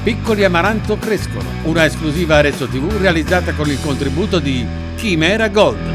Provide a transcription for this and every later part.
Piccoli Amaranto crescono, una esclusiva Arezzo TV realizzata con il contributo di Chimera Gold.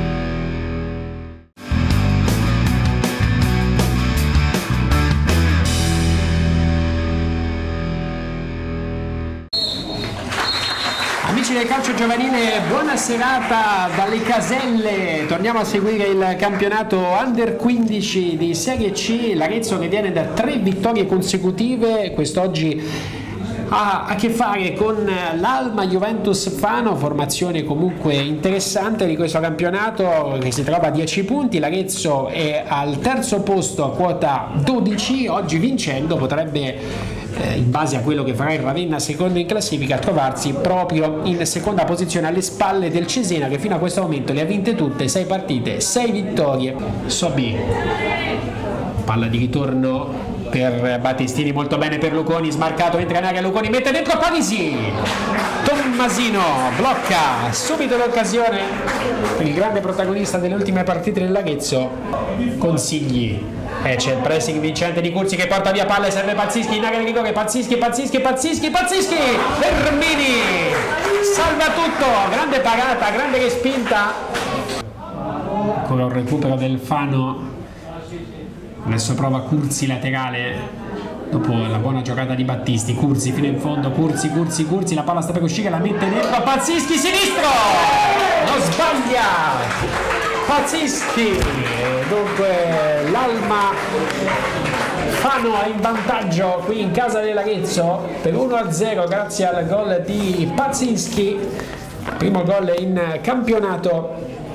Amici del calcio giovanile, buona serata dalle caselle. Torniamo a seguire il campionato Under 15 di Serie C. L'Arezzo che viene da 3 vittorie consecutive, quest'oggi ha a che fare con l'Alma Juventus Fano, formazione comunque interessante di questo campionato che si trova a 10 punti. L'Arezzo è al terzo posto a quota 12, oggi vincendo potrebbe, in base a quello che farà il Ravenna secondo in classifica, trovarsi proprio in seconda posizione alle spalle del Cesena, che fino a questo momento le ha vinte tutte, 6 partite, 6 vittorie. Sobi, palla di ritorno per Battistini, molto bene per Luconi, smarcato, entra in area Luconi, mette dentro Parisi, Tommasino blocca subito l'occasione per il grande protagonista delle ultime partite dell'Arezzo. Consigli, c'è il pressing vincente di Curzi che porta via palla e serve Pazzischi in area di rigore. Pazzischi, Ermini salva tutto, grande parata, grande respinta, ancora un recupero del Fano. Adesso prova Curzi laterale dopo la buona giocata di Battisti. Curzi fino in fondo, Curzi, la palla sta per uscire, la mette dentro Pazzischi, sinistro, non sbaglia Pazzischi. Dunque l'Alma Fano è in vantaggio qui in casa dell'Arezzo per 1-0 grazie al gol di Pazzischi, primo gol in campionato,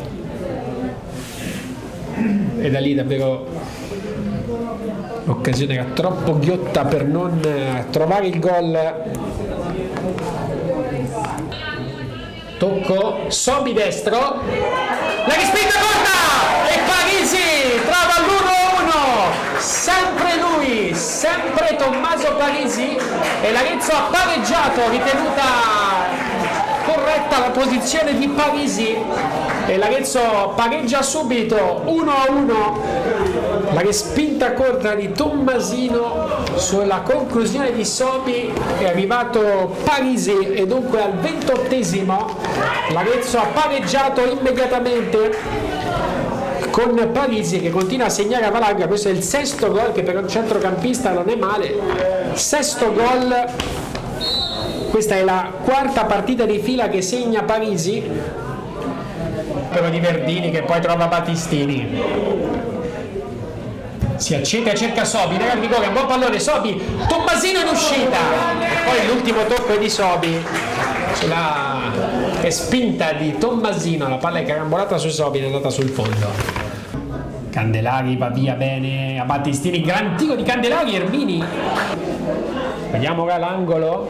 e da lì davvero l'occasione era troppo ghiotta per non trovare il gol. Tocco, Sobi destro, la respinta corta e Parisi trova l'1-1, sempre lui, sempre Tommaso Parisi, e l'Arezzo ha pareggiato, ritenuta corretta la posizione di Parisi, e l'Arezzo pareggia subito 1-1. La respinta corta di Tommasino sulla conclusione di Sobi, è arrivato Parisi, e dunque al 28esimo l'Arezzo ha pareggiato immediatamente con Parisi che continua a segnare a valanga. Questo è il sesto gol, che per un centrocampista non è male, sesto gol. Questa è la quarta partita di fila che segna Parisi, però di Verdini che poi trova Battistini. Si accende e cerca Sobi, nel rigore, un buon pallone, Sobi, Tommasino in uscita, e poi l'ultimo tocco è di Sobi sulla spinta di Tommasino, la palla è carambolata su Sobi, è andata sul fondo. Candelari va via bene a Battistini, gran tiro di Candelari, Ermini, vediamo ora l'angolo,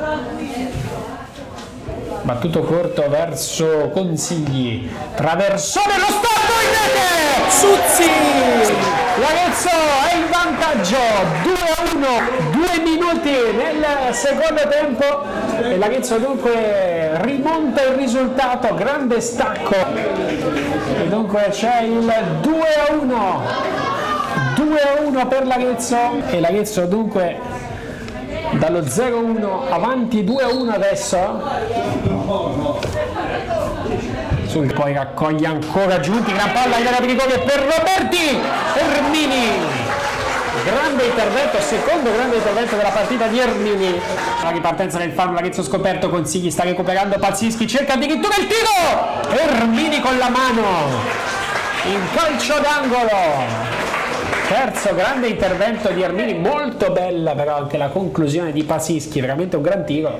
battuto corto verso Consigli, traversone, lo stop in rete, Suzzi, l'Arezzo è in vantaggio 2-1, 2 minuti nel secondo tempo, e l'Arezzo dunque rimonta il risultato, grande stacco, e dunque c'è il 2-1, 2-1 per l'Arezzo, e l'Arezzo dunque dallo 0-1 avanti 2-1 adesso. Poi raccoglie ancora Giunti, gran palla in area di rigore per Roberti, Ermini, grande intervento, secondo grande intervento della partita di Ermini. La ripartenza del Fano, l'Arezzo scoperto, Consigli sta recuperando Pazzischi, cerca addirittura il tiro, Ermini con la mano in calcio d'angolo. Terzo grande intervento di Ermini, molto bella però anche la conclusione di Pazzischi, veramente un gran tiro.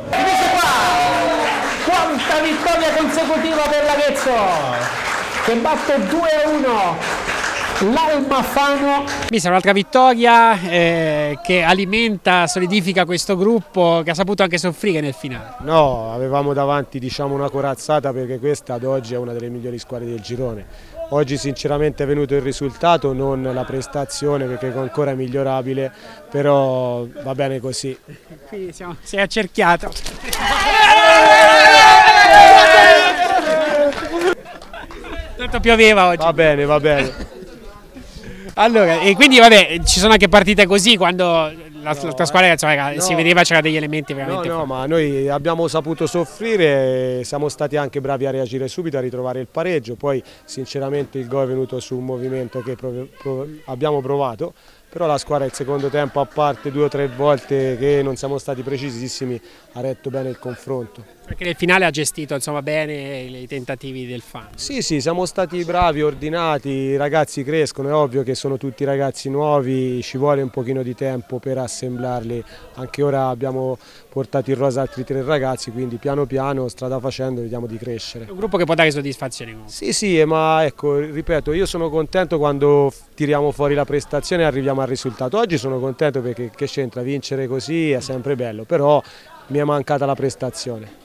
Quanta vittoria consecutiva per l'Arezzo, che batte 2-1 l'Alma Fano. Vista un'altra vittoria che alimenta, solidifica questo gruppo che ha saputo anche soffrire nel finale. No, avevamo davanti una corazzata, perché questa ad oggi è una delle migliori squadre del girone. Oggi sinceramente è venuto il risultato, non la prestazione, perché è ancora migliorabile, però va bene così. Qui si è accerchiato. Tanto pioveva oggi. Va bene, va bene. Allora, e quindi vabbè, ci sono anche partite così, quando la tua squadra insomma, si vedeva c'era degli elementi veramente no, ma noi abbiamo saputo soffrire, siamo stati anche bravi a reagire subito, a ritrovare il pareggio, poi sinceramente il gol è venuto su un movimento che abbiamo provato, però la squadra il secondo tempo, a parte 2 o 3 volte che non siamo stati precisissimi, ha retto bene il confronto. Perché nel finale ha gestito insomma, bene i tentativi del Fano. Sì, siamo stati bravi, ordinati, i ragazzi crescono, è ovvio che sono tutti ragazzi nuovi, ci vuole un pochino di tempo per assemblarli, anche ora abbiamo portato in rosa altri 3 ragazzi, quindi piano piano, strada facendo, vediamo di crescere. È un gruppo che può dare soddisfazione comunque. Sì, ma ecco, ripeto, io sono contento quando tiriamo fuori la prestazione e arriviamo al risultato. Oggi sono contento perché che c'entra, vincere così è sempre bello, però mi è mancata la prestazione.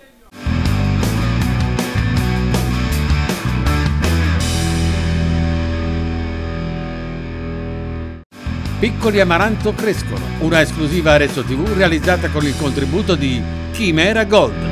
Piccoli Amaranto crescono, una esclusiva Arezzo TV realizzata con il contributo di Chimera Gold.